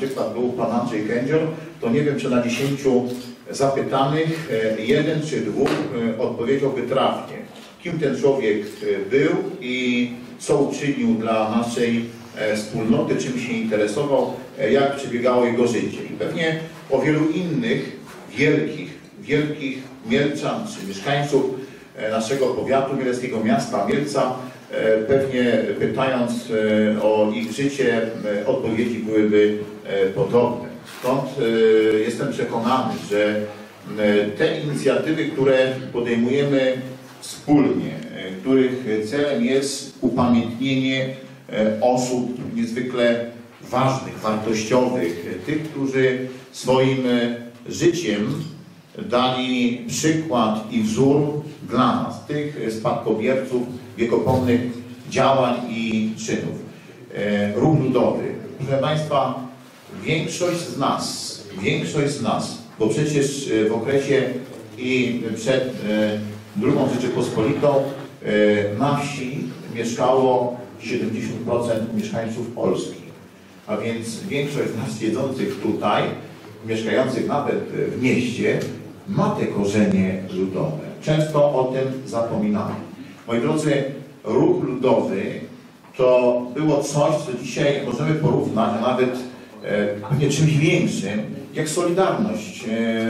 przykład był pan Andrzej Kędzior, to nie wiem, czy na 10 zapytanych 1 czy 2 odpowiedziałby trafnie, kim ten człowiek był i co uczynił dla naszej wspólnoty, czym się interesował, jak przebiegało jego życie. I pewnie o wielu innych wielkich Mielczan, czy mieszkańców naszego powiatu mieleckiego, miasta Mielca, pewnie pytając o ich życie, odpowiedzi byłyby podobne. Stąd jestem przekonany, że te inicjatywy, które podejmujemy wspólnie, których celem jest upamiętnienie osób niezwykle ważnych, wartościowych, tych, którzy swoim życiem dali przykład i wzór dla nas, tych spadkobierców wiekopomnych działań i czynów. Ruch ludowy. Proszę Państwa, większość z nas, bo przecież w okresie i przed II Rzeczypospolitą na wsi mieszkało 70% mieszkańców Polski. A więc większość z nas siedzących tutaj, mieszkających nawet w mieście, ma te korzenie ludowe. Często o tym zapominamy. Moi drodzy, ruch ludowy to było coś, co dzisiaj możemy porównać, a nawet pewnie czymś większym, jak Solidarność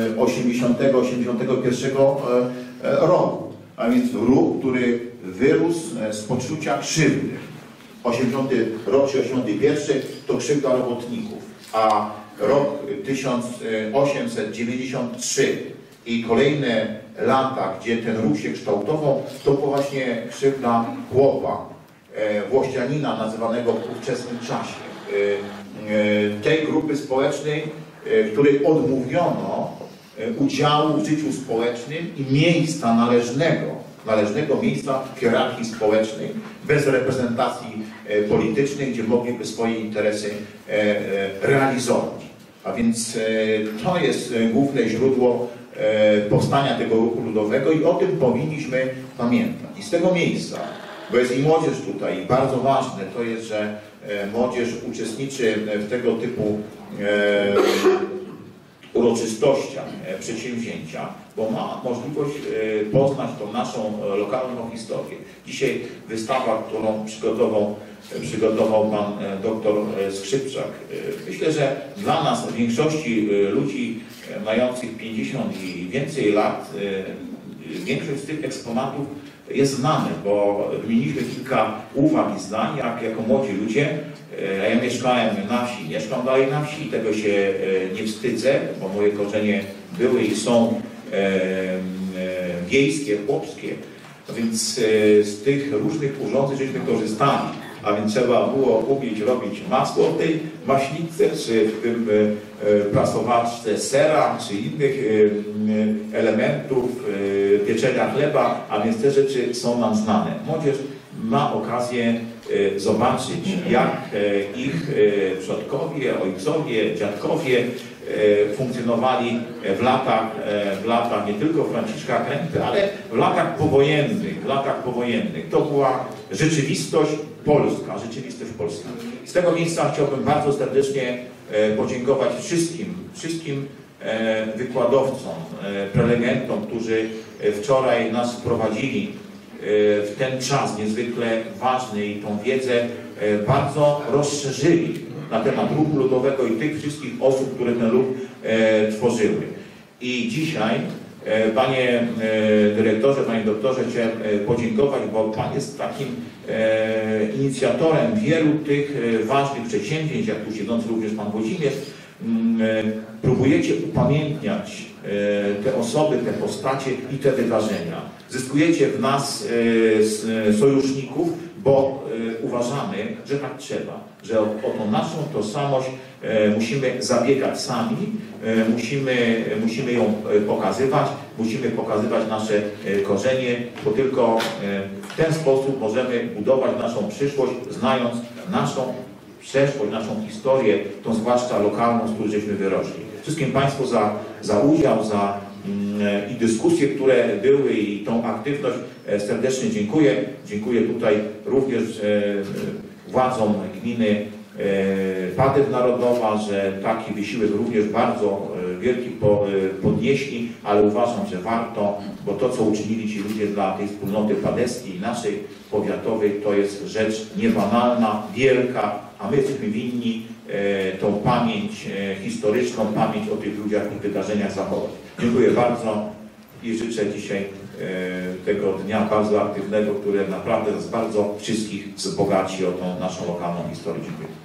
80-81 roku. A więc ruch, który wyrósł z poczucia krzywdy. 80 rok czy 81 to krzywda robotników, a rok 1893 i kolejne lata, gdzie ten ruch się kształtował, to była właśnie krzywda chłopa, włościanina nazywanego w ówczesnym czasie, tej grupy społecznej, której odmówiono udziału w życiu społecznym i miejsca należnego miejsca w hierarchii społecznej, bez reprezentacji politycznej, gdzie mogliby swoje interesy realizować. A więc to jest główne źródło powstania tego ruchu ludowego i o tym powinniśmy pamiętać. I z tego miejsca, bo jest i młodzież tutaj, i bardzo ważne to jest, że młodzież uczestniczy w tego typu uroczystościach, przedsięwzięcia, bo ma możliwość poznać tą naszą lokalną historię. Dzisiaj wystawa, którą przygotował pan doktor Skrzypczak. Myślę, że dla nas, większości ludzi mających 50 i więcej lat, większość z tych eksponatów jest znane, bo wymieniliśmy kilka uwag i zdań, jak jako młodzi ludzie. Ja mieszkałem na wsi, mieszkam dalej na wsi, tego się nie wstydzę, bo moje korzenie były i są wiejskie, chłopskie. A więc z tych różnych urządzeń żeśmy korzystali. A więc trzeba było umieć robić masło w tej maśnicy, czy w tym prasowaczce sera, czy innych elementów pieczenia chleba, a więc te rzeczy są nam znane. Młodzież ma okazję zobaczyć, jak ich przodkowie, ojcowie, dziadkowie funkcjonowali w latach nie tylko Franciszka Krępy, ale w latach powojennych. To była rzeczywistość polska. Z tego miejsca chciałbym bardzo serdecznie podziękować wszystkim wykładowcom, prelegentom, którzy wczoraj nas wprowadzili w ten czas niezwykle ważny i tą wiedzę bardzo rozszerzyli na temat ruchu ludowego i tych wszystkich osób, które ten ruch tworzyły. I dzisiaj, panie dyrektorze, panie doktorze, chciałem podziękować, bo pan jest takim inicjatorem wielu tych ważnych przedsięwzięć, jak tu siedzący również pan Włodzimierz. Próbujecie upamiętniać te osoby, te postacie i te wydarzenia. Zyskujecie w nas sojuszników, bo uważamy, że tak trzeba, że o tą naszą tożsamość musimy zabiegać sami, musimy ją pokazywać, musimy pokazywać nasze korzenie, bo tylko w ten sposób możemy budować naszą przyszłość, znając naszą przeszłość, naszą historię, tą zwłaszcza lokalną, z której żeśmy wyrośli. Wszystkim Państwu za udział, i dyskusje, które były i tą aktywność serdecznie dziękuję. Dziękuję tutaj również władzom gminy Padew Narodowa, że taki wysiłek również bardzo wielki podnieśli, ale uważam, że warto, bo to, co uczynili ci ludzie dla tej wspólnoty padewskiej i naszej powiatowej, to jest rzecz niebanalna, wielka, a my jesteśmy winni tą pamięć historyczną, pamięć o tych ludziach i wydarzeniach zachować. Dziękuję bardzo i życzę dzisiaj tego dnia bardzo aktywnego, który naprawdę nas bardzo wszystkich wzbogaci o tą naszą lokalną historię. Dziękuję.